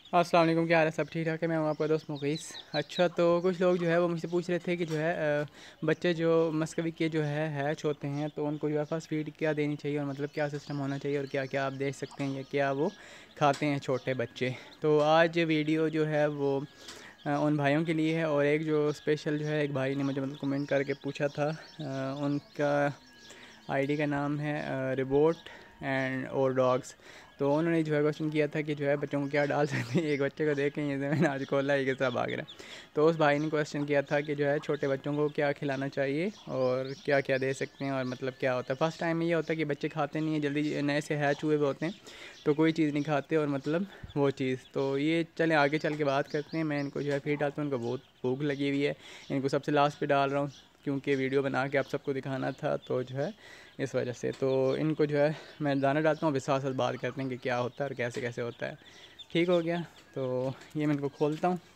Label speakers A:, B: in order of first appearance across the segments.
A: अस्सलाम वालेकुम, क्या हाल है? सब ठीक ठाक है। मैं हूँ आपका दोस्त मुक़ीस। अच्छा, तो कुछ लोग जो है वो मुझसे पूछ रहे थे कि जो है बच्चे जो मस्कवी के जो है हैच होते हैं तो उनको जो है फर्स्ट फीड क्या देनी चाहिए और मतलब क्या सिस्टम होना चाहिए और क्या क्या आप देख सकते हैं या क्या वो खाते हैं छोटे बच्चे। तो आज वीडियो जो है वो उन भाइयों के लिए है। और एक जो स्पेशल जो है एक भाई ने मुझे मतलब कमेंट करके पूछा था, उनका आईडी का नाम है रिबोट एंड और डॉग्स। तो उन्होंने जो है क्वेश्चन किया था कि जो है बच्चों को क्या डाल सकते हैं। एक बच्चे को देखें ये मैंने आज खोला ही के साथ भाग रहा है। तो उस भाई ने क्वेश्चन किया था कि जो है छोटे बच्चों को क्या खिलाना चाहिए और क्या क्या दे सकते हैं और मतलब क्या होता है। फ़र्स्ट टाइम में ये होता है कि बच्चे खाते नहीं हैं जल्दी, नए से हैच हुए हुए होते हैं तो कोई चीज़ नहीं खाते और मतलब वो चीज़। तो ये चलें आगे चल के बात करते हैं। मैं इनको जो है फीड डालता हूँ, इनको बहुत भूख लगी हुई है। इनको सबसे लास्ट पे डाल रहा हूँ क्योंकि वीडियो बना के आप सबको दिखाना था, तो जो है इस वजह से। तो इनको जो है मैं दाना डालता हूँ, अभी साथ साथ बात करते हैं कि क्या होता है और कैसे कैसे होता है। ठीक हो गया। तो ये मैं इनको खोलता हूँ।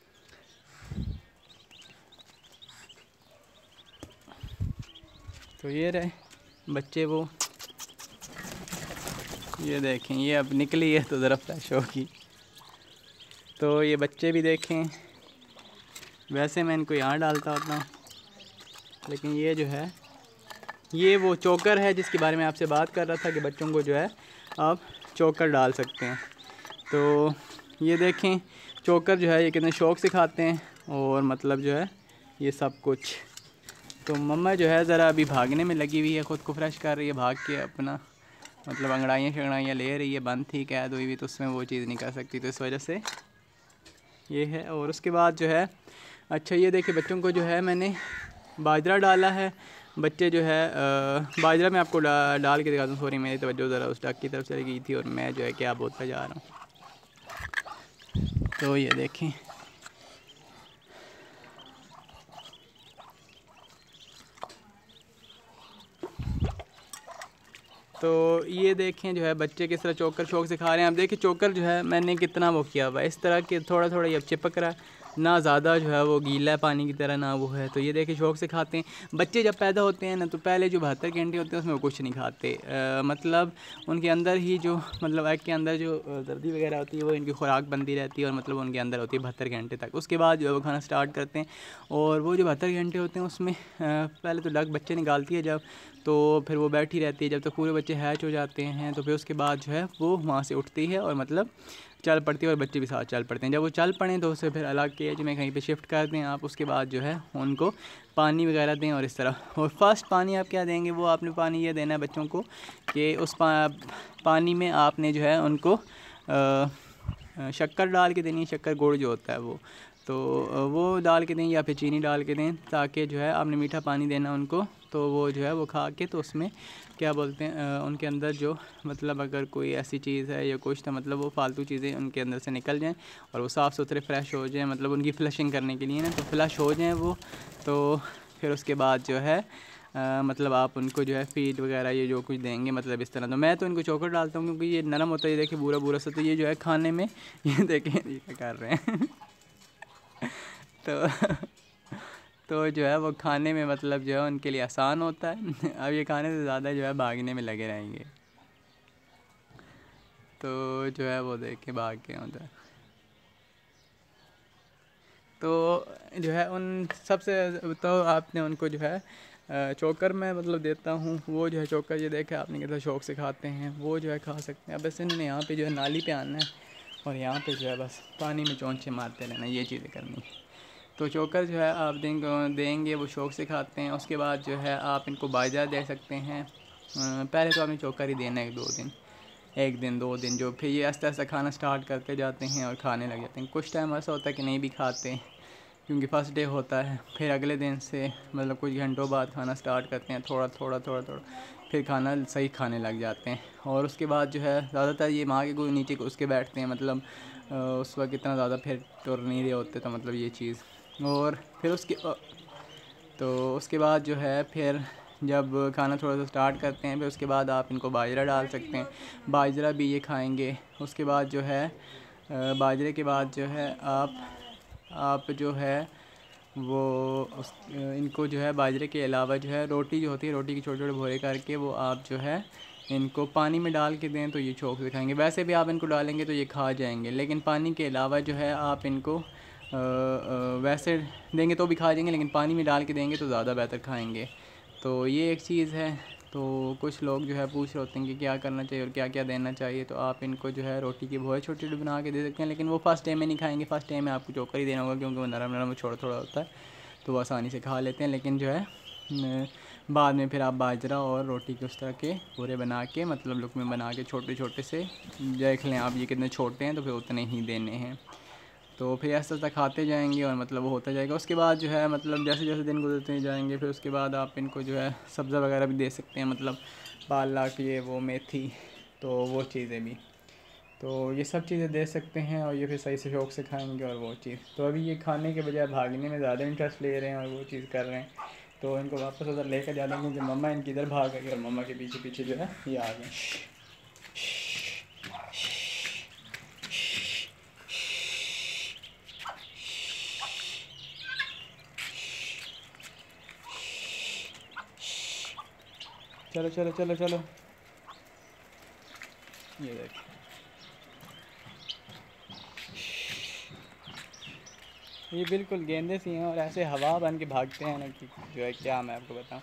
A: तो ये रहे बच्चे, वो ये देखें, ये अब निकली है तो ज़रा फ्रेश होगी। तो ये बच्चे भी देखें, वैसे मैं इनको यहाँ डालता होता हूँ लेकिन ये जो है ये वो चोकर है जिसके बारे में आपसे बात कर रहा था कि बच्चों को जो है आप चोकर डाल सकते हैं। तो ये देखें चोकर जो है ये कितने शौक़ से खाते हैं और मतलब जो है ये सब कुछ। तो मम्मा जो है ज़रा अभी भागने में लगी हुई है, ख़ुद को फ्रेश कर रही है, भाग के अपना मतलब अंगड़ाइयाँ शंगड़ाइयाँ ले रही है। बंद थी कैद हुई हुई तो उसमें वो चीज़ नहीं कर सकती, तो इस वजह से ये है। और उसके बाद जो है अच्छा ये देखिए बच्चों को जो है मैंने बाजरा डाला है। बच्चे जो है बाजरा मैं आपको डाल के दिखाता हूँ। सॉरी मेरी तवज्जो ज़रा उस डक की तरफ चली गई थी और मैं जो है क्या बोलता जा रहा हूँ। तो ये देखें, तो ये देखें जो है बच्चे किस तरह चोकर शौक से खा रहे हैं। आप देखिए चोकर जो है मैंने कितना वो किया हुआ है, इस तरह के थोड़ा थोड़ा ये चिपक रहा है, ना ज़्यादा जो है वो गीला है पानी की तरह ना वो है। तो ये देखिए शौक से खाते हैं। बच्चे जब पैदा होते हैं ना तो पहले जो 72 घंटे होते हैं उसमें वो कुछ नहीं खाते, मतलब उनके अंदर ही जो मतलब एग के अंदर जो दर्दी वगैरह होती है वो इनकी खुराक बनती रहती है और मतलब उनके अंदर होती है 72 घंटे तक। उसके बाद जो है वो खाना स्टार्ट करते हैं और वो जो 72 घंटे होते हैं उसमें पहले तो डक बच्चे निकालती है जब, तो फिर वो बैठी रहती है जब तक पूरे बच्चे हैच हो जाते हैं। तो फिर उसके बाद जो है वो वहाँ से उठती है और मतलब चल पड़ती है और बच्चे भी साथ चल पड़ते हैं। जब वो चल पड़ें तो उसे फिर अलग केज में कहीं पे शिफ्ट कर दें आप। उसके बाद जो है उनको पानी वगैरह दें और इस तरह। और फर्स्ट पानी आप क्या देंगे, वो आपने पानी ये देना है बच्चों को कि उस पानी में आपने जो है उनको शक्कर डाल के देनी है, शक्कर गुड़ जो होता है वो। तो वो डाल के दें या फिर चीनी डाल के दें ताकि जो है आपने मीठा पानी देना उनको। तो वो जो है वो खा के तो उसमें क्या बोलते हैं उनके अंदर जो मतलब अगर कोई ऐसी चीज़ है या कुछ तो मतलब वो फालतू चीज़ें उनके अंदर से निकल जाएं और वो साफ़ सुथरे फ्रेश हो जाएं, मतलब उनकी फ्लशिंग करने के लिए ना, तो फ्लश हो जाएं वो। तो फिर उसके बाद जो है मतलब आप उनको जो है फीड वगैरह ये जो कुछ देंगे मतलब इस तरह। तो मैं तो इनको चोकर डालता हूँ क्योंकि ये नरम होता है। ये देखिए बुरा बुरा सा, तो ये जो है खाने में ये देखें ये क्या कर रहे हैं तो तो जो है वो खाने में मतलब जो है उनके लिए आसान होता है। अब ये खाने से ज़्यादा जो है भागने में लगे रहेंगे। तो जो है वो देख के भाग के उधर। तो जो है उन सबसे तो आपने उनको जो है चोकर में मतलब देता हूँ। वो जो है चोकर ये देखे आपने कितना शौक से खाते हैं, वो जो है खा सकते हैं। अब बस इन्होंने यहाँ पे जो है नाली पे आना है और यहाँ पे जो है बस पानी में चोंचे मारते रहना, ये चीज़ें करनी। तो चोकर जो है आप देंगे वो शौक से खाते हैं। उसके बाद जो है आप इनको बाजरा दे सकते हैं। पहले तो आपने चोकर ही देना है 1-2 दिन, 1 दिन 2 दिन जो, फिर ये आस्ते आस्ते खाना स्टार्ट करते जाते हैं और खाने लग जाते हैं। कुछ टाइम ऐसा होता है कि नहीं भी खाते क्योंकि फ़र्स्ट डे होता है, फिर अगले दिन से मतलब कुछ घंटों बाद खाना स्टार्ट करते हैं, थोड़ा थोड़ा थोड़ा थोड़ा फिर खाना सही खाने लग जाते हैं। और उसके बाद जो है ज़्यादातर ये माँ के नीचे को उसके बैठते हैं, मतलब उस वक्त इतना ज़्यादा फिर टुर नहीं रहे होते, तो मतलब ये चीज़। और फिर तो उसके बाद जो है फिर जब खाना थोड़ा सा स्टार्ट करते हैं फिर उसके बाद आप इनको बाजरा डाल सकते हैं, बाजरा भी ये खाएंगे। उसके बाद जो है बाजरे के बाद जो है आप जो है वो इनको जो है बाजरे के अलावा जो है रोटी जो होती है, रोटी के छोटे छोटे भोरे करके वो आप जो है इनको पानी में डाल के दें तो ये चौक से खाएंगे। वैसे भी आप इनको डालेंगे तो ये खा जाएंगे, लेकिन पानी के अलावा जो है आप इनको वैसे देंगे तो भी खा जाएंगे, लेकिन पानी में डाल के देंगे तो ज़्यादा बेहतर खाएंगे। तो ये एक चीज़ है। तो कुछ लोग जो है पूछ रहे होते हैं कि क्या करना चाहिए और क्या क्या देना चाहिए। तो आप इनको जो है रोटी की बहुत छोटी छोटी बना के दे सकते हैं, लेकिन वो फर्स्ट टाइम में नहीं खाएंगे। फर्स्ट टाइम में आपको चोकर ही देना होगा, क्योंकि वो नरम नरम छोटा थोड़ा होता है, तो वो आसानी से खा लेते हैं। लेकिन जो है बाद में फिर आप बाजरा और रोटी के उस तरह के पूरे बना के, मतलब लुक में बना के छोटे छोटे से देख लें आप ये कितने छोटे हैं, तो फिर उतने ही देने हैं। तो फिर ऐसा ऐसा खाते जाएंगे और मतलब वो होता जाएगा। उसके बाद जो है मतलब जैसे जैसे दिन गुजरते जाएंगे, फिर उसके बाद आप इनको जो है सब्ज़ा वगैरह भी दे सकते हैं, मतलब पालक, ये वो मेथी, तो वो चीज़ें भी। तो ये सब चीज़ें दे सकते हैं और ये फिर सही से शौक़ से खाएंगे। और वो चीज़ तो अभी ये खाने के बजाय भागने में ज़्यादा इंटरेस्ट ले रहे हैं और वो चीज़ कर रहे हैं। तो इनको वापस उधर लेकर जाते हैं, क्योंकि मम्मा इनकी इधर भाग गई और मम्मा के पीछे पीछे जो है ये आ गए। चलो चलो चलो चलो, ये देखो। ये बिल्कुल गेंदे सी हैं और ऐसे हवा बन के भागते हैं ना कि जो है क्या मैं आपको बताऊं।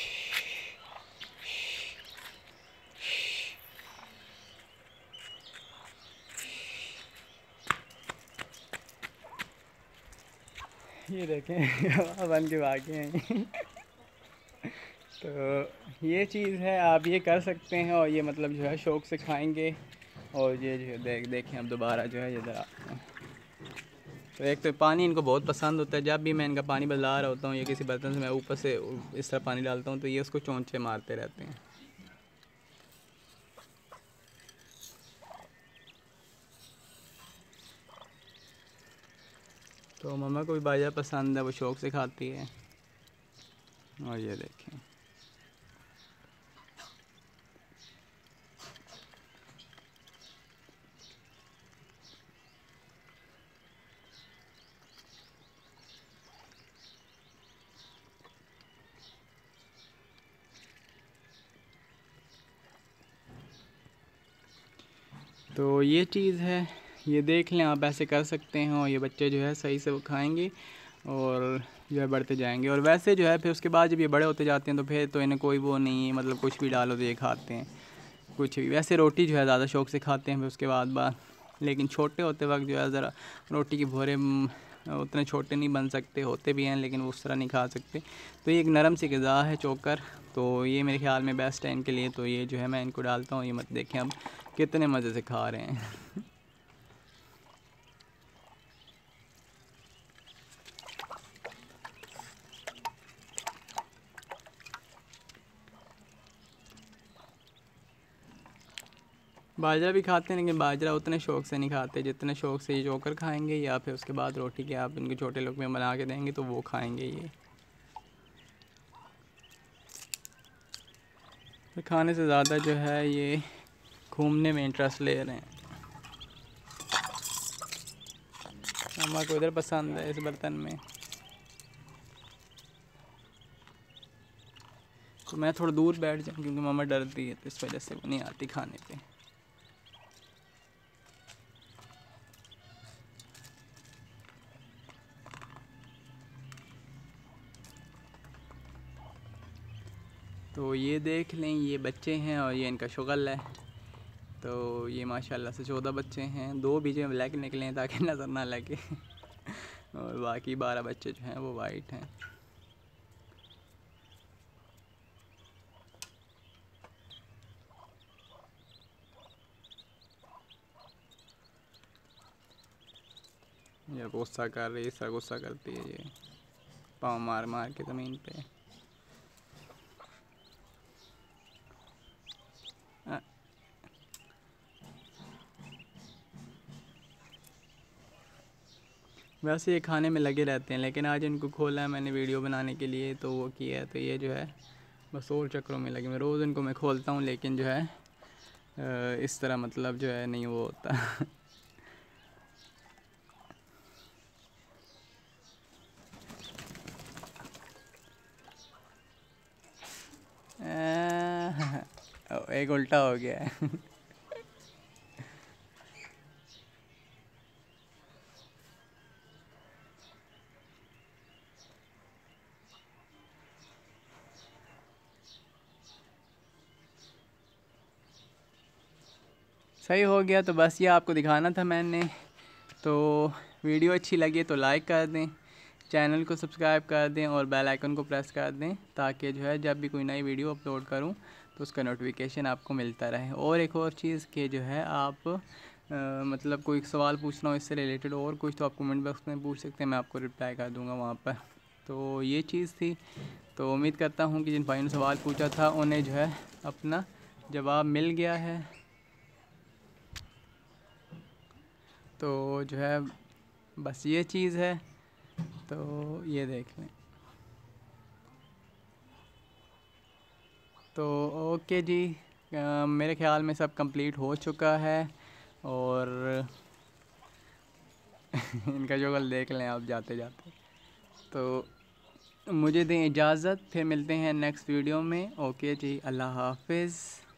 A: ये देखें हवा बन के भागे हैं। तो ये चीज़ है, आप ये कर सकते हैं और ये मतलब जो है शौक़ से खाएंगे। और ये जो है देखें अब दोबारा जो है ये इधर आते हैं। तो एक तो पानी इनको बहुत पसंद होता है। जब भी मैं इनका पानी बदला रहा होता हूँ या किसी बर्तन से मैं ऊपर से इस तरह पानी डालता हूँ, तो ये उसको चोंचे मारते रहते हैं। तो मम्मा को भी बाजरा पसंद है, वो शौक़ से खाती है। और ये देखें, तो ये चीज़ है। ये देख लें आप, ऐसे कर सकते हैं और ये बच्चे जो है सही से वो खाएंगे और जो है बढ़ते जाएंगे। और वैसे जो है फिर उसके बाद जब ये बड़े होते जाते हैं तो फिर तो इन्हें कोई वो नहीं है, मतलब कुछ भी डालो तो ये खाते हैं कुछ भी। वैसे रोटी जो है ज़्यादा शौक़ से खाते हैं फिर उसके बाद। लेकिन छोटे होते वक्त जो है ज़रा रोटी की भोरे उतने छोटे नहीं बन सकते, होते भी हैं लेकिन वो उस तरह नहीं खा सकते। तो ये एक नरम सी ग़िज़ा है चोकर, तो ये मेरे ख़्याल में बेस्ट है इनके लिए। तो ये जो है मैं इनको डालता हूँ, ये मत देखें अब कितने मज़े से खा रहे हैं। बाजरा भी खाते हैं, लेकिन बाजरा उतने शौक़ से नहीं खाते जितने शौक़ से ये चोकर खाएंगे। या फिर उसके बाद रोटी के आप इनको छोटे लुक़मे बना के देंगे तो वो खाएंगे। ये तो खाने से ज़्यादा जो है ये घूमने में इंटरेस्ट ले रहे हैं। मम्मा को इधर पसंद है इस बर्तन में। तो मैं थोड़ा दूर बैठ जाऊँ क्योंकि मम्मा डरती है, तो इस वजह से वो नहीं आती खाने पे। तो ये देख लें, ये बच्चे हैं और ये इनका शुगल है। तो ये माशाल्लाह से 14 बच्चे हैं। 2 बीच में ब्लैक निकले हैं ताकि नज़र ना लगे। और बाकी 12 बच्चे जो हैं वो वाइट हैं। ये गुस्सा कर रही है, सर गुस्सा करती है ये, पाँव मार मार के ज़मीन पे। वैसे ये खाने में लगे रहते हैं, लेकिन आज इनको खोला है मैंने वीडियो बनाने के लिए, तो वो किया है। तो ये जो है बस और चक्करों में लगे। मैं रोज़ इनको मैं खोलता हूँ, लेकिन जो है इस तरह मतलब जो है नहीं वो होता। एक उल्टा हो गया है। सही हो गया। तो बस ये आपको दिखाना था मैंने। तो वीडियो अच्छी लगी तो लाइक कर दें, चैनल को सब्सक्राइब कर दें और बेल आइकन को प्रेस कर दें, ताकि जो है जब भी कोई नई वीडियो अपलोड करूं तो उसका नोटिफिकेशन आपको मिलता रहे। और एक और चीज़ कि जो है आप मतलब कोई सवाल पूछना हो इससे रिलेटेड और कुछ, तो आप कमेंट बॉक्स में पूछ सकते हैं, मैं आपको रिप्लाई कर दूँगा वहाँ पर। तो ये चीज़ थी। तो उम्मीद करता हूँ कि जिन भाइयों ने सवाल पूछा था उन्हें जो है अपना जवाब मिल गया है। तो जो है बस ये चीज़ है। तो ये देख लें। तो ओके जी, मेरे ख़्याल में सब कंप्लीट हो चुका है। और इनका जोगल देख लें आप जाते जाते। तो मुझे दें इजाज़त, फिर मिलते हैं नेक्स्ट वीडियो में। ओके जी, अल्लाह हाफिज़।